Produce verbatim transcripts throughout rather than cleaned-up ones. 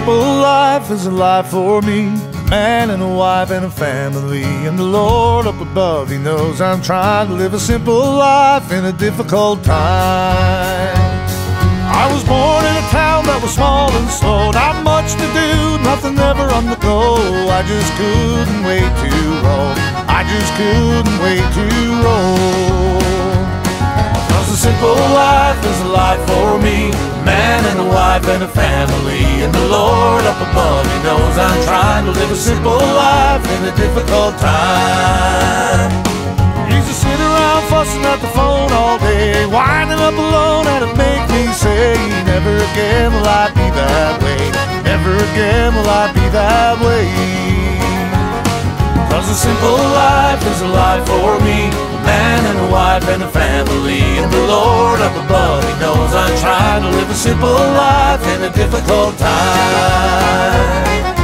simple life is a life for me, a man and a wife and a family. And the Lord up above, He knows I'm trying to live a simple life in a difficult time. I was born in a town that was small and slow, not much to do, nothing ever on the go. I just couldn't wait to roll, I just couldn't wait to roll. Cause a simple life is a life for me, a man and a wife and a family. And the Lord up above, He knows I'm trying to live a simple life in a difficult time. Used to sit around fussing at the phone all day, winding up alone, and it make me say, never again will I be that way, never again will I be that way. Cause a simple life is a life for me, a man and a wife and a family. And the Lord up above, He knows I'm trying to live a simple life in a difficult time.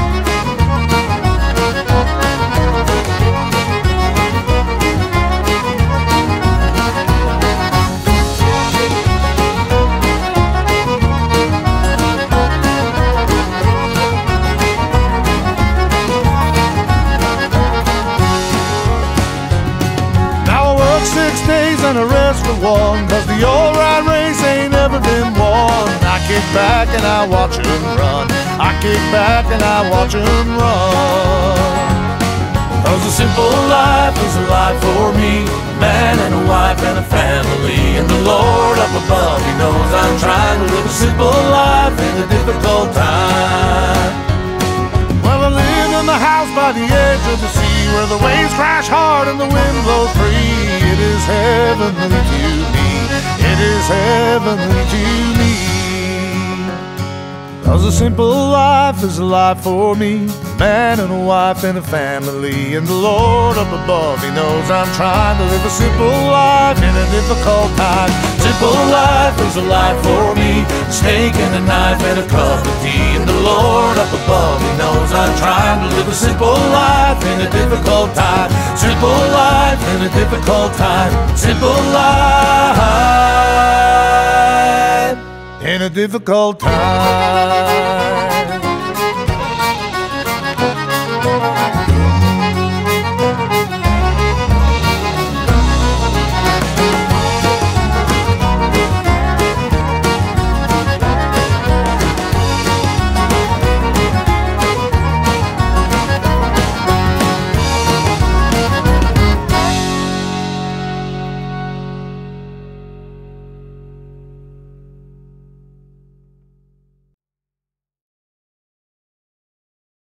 Six days and a rest for one, cause the old rat race ain't never been won. I kick back and I watch 'em run, I kick back and I watch 'em run. Cause a simple life is a life for me, a man and a wife and a family. And the Lord up above, He knows I'm trying to live a simple life in a difficult time. Well, I live in the house by the edge of the sea, where the waves crash hard and the wind blows free. It is heavenly to me, it is heavenly to me. Cause a simple life is a life for me, a man and a wife and a family. And the Lord up above, He knows I'm trying to live a simple life in a difficult time. Simple life is a life for me, a steak and a knife and a cup of tea. And the Lord up above, He knows I'm trying to live a simple life in a difficult time. Simple life in a difficult time. Simple life in a difficult time.